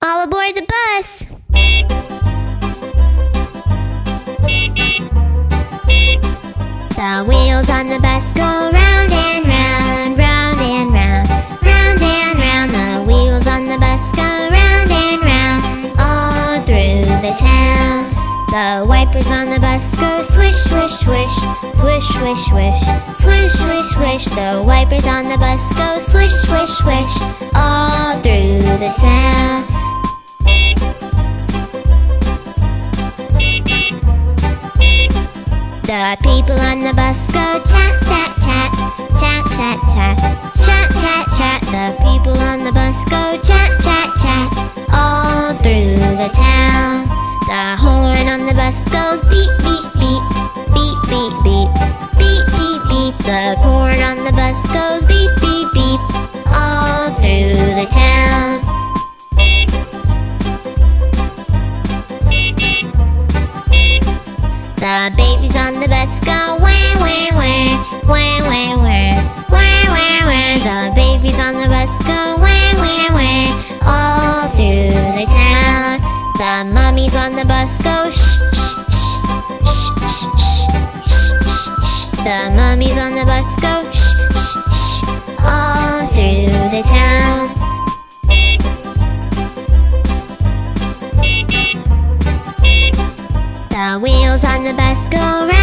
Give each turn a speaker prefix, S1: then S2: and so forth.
S1: All aboard the bus! The wheels on the bus go round and round, round and round, round and round. The wheels on the bus go round and round, all through the town. The wipers on the bus go swish, swish, swish, swish, swish, swish, swish, swish, swish. The wipers on the bus go swish, swish, swish, all through the town. The people on the bus go chat, chat, chat, chat, chat, chat, chat, chat, chat. The people on the bus go chat, chat, chat, all through the town. The horn on the bus goes beep, beep, beep, beep, beep, beep, beep, beep, beep. The horn on the bus goes beep, beep, beep, all through the town. The babies on the bus go wah, wah, wah, wah, wah, wah, wah, wah, wah. The babies on the bus go wah, wah, wah, all through the town. The mummies on the bus go shh, shh, shh, shh, shh, shh, shh, shh. The mummies on the bus go shh, shh, shh, all through the town. The wheels on the bus go round